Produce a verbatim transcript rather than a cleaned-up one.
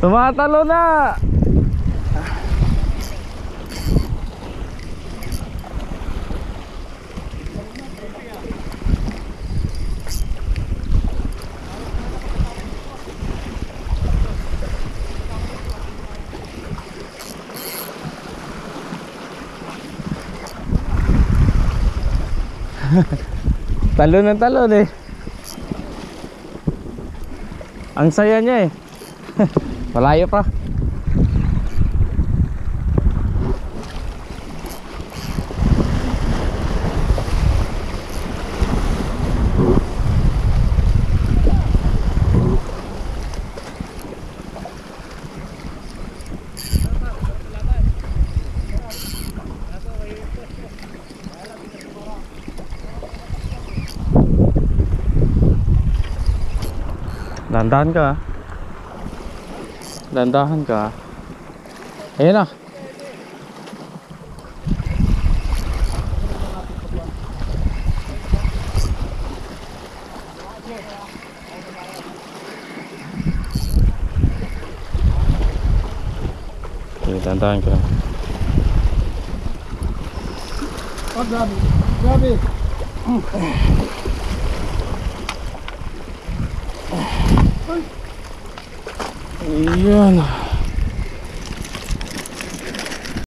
Tumatalo na. Talon ng talon eh. Ang saya niya eh. Malayo pa. Dandahan ka. Dandahan ka. Ayun na. Okay, dandahan ka. Oh, grabe. Grabe. Ayan.